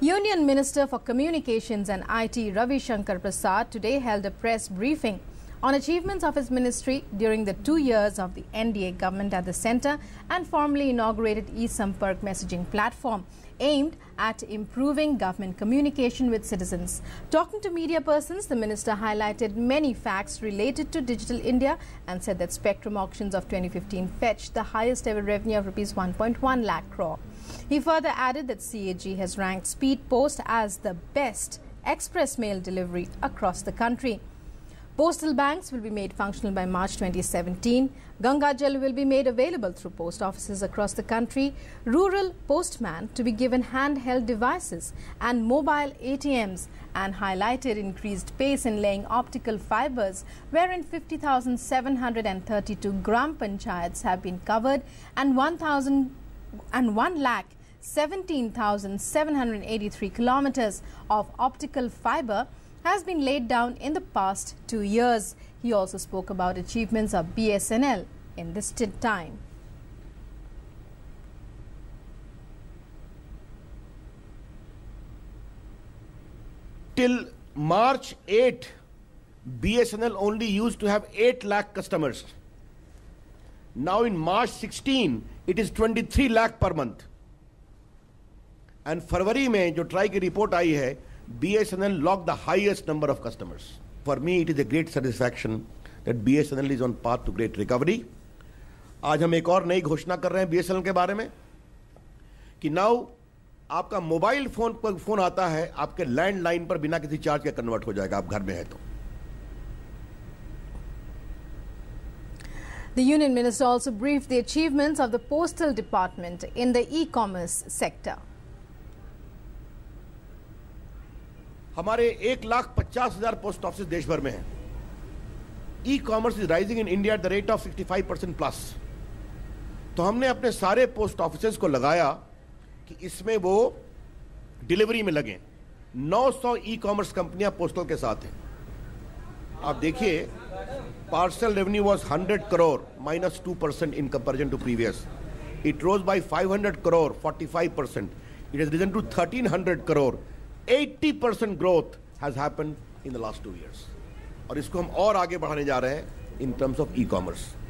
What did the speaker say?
Union Minister for Communications and IT Ravi Shankar Prasad today held a press briefing on achievements of his ministry during the 2 years of the NDA government at the centre and formally inaugurated eSampark messaging platform aimed at improving government communication with citizens. Talking to media persons, the minister highlighted many facts related to Digital India and said that spectrum auctions of 2015 fetched the highest ever revenue of Rs 1.1 lakh crore. He further added that CAG has ranked Speed Post as the best express mail delivery across the country. Postal banks will be made functional by March 2017. Ganga Jal will be made available through post offices across the country. Rural postman to be given handheld devices and mobile ATMs, and highlighted increased pace in laying optical fibers, wherein 50,732 gram panchayats have been covered and 1,17,783 kilometers of optical fiber has been laid down in the past 2 years. He also spoke about achievements of BSNL in this time. Till March 8, BSNL only used to have 8 lakh customers. Now in March 16, it is 23 lakh per month. And फरवरी में जो try की report आई है, BSNL logged the highest number of customers. For me, it is a great satisfaction that BSNL is on path to great recovery. आज हम एक और नई घोषणा कर रहे हैं BSNL के बारे में कि नाउ आपका मोबाइल फोन आता है, आपके लैंडलाइन पर बिना किसी चार्ज के कन्वर्ट हो जाएगा, आप घर में है तो. The Union Minister also briefed the achievements of the Postal Department in the e-commerce sector. हमारे 1,50,000 पोस्ट ऑफिस देश भर में हैं. Ecommerce is rising in India at the rate of 65% plus. तो हमने अपने सारे पोस्ट ऑफिसेस को लगाया कि इसमें वो डिलीवरी में लगें. 900 ई कॉमर्स कंपनियां पोस्टल के साथ हैं. आप देखिए, parcel revenue was 100 crore -2% in comparison to previous. It rose by 500 crore 45%. It has risen to 1,300 crore. 80% growth has happened in the last 2 years. और इसको हम और आगे बढ़ाने जा रहे हैं in terms of e-commerce.